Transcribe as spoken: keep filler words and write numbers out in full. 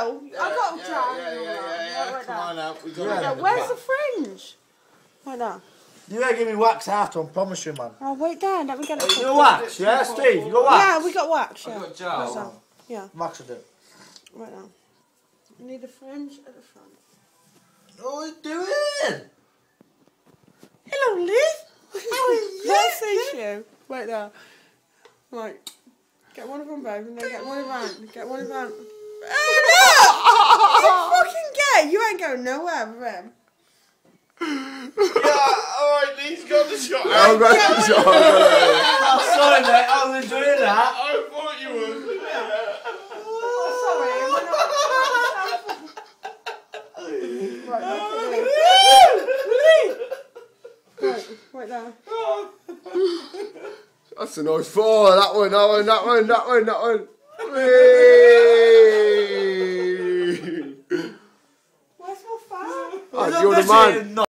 will. Yeah, I've got a yeah, triangle. yeah, yeah, yeah, yeah. Right Come on out. We got Yeah. it. Where's the fringe? Right now. You ain't give me wax after, I promise you, man. Oh, wait down. Let me get it. You got wax, yeah, Steve? You got wax? Yeah, we got wax. Yeah. I've got gel. Right now. Yeah. Wax will do. Right now. I need a fringe at the front. What are you doing? Hello, Liz. How are you? Let's see you. Wait there. Right. Get one of them both and then get one of them. Get one of them. Oh, no! You fucking gay. You ain't going nowhere with him. Yeah, alright, he's got the shot. I've got the shot. Oh, sorry, mate. I was doing that. I thought you would. Oh, sorry. Right, right, right there. That's a nice four. That one, that one, that one, that one, that one. Where's my phone? Oh, you're the man.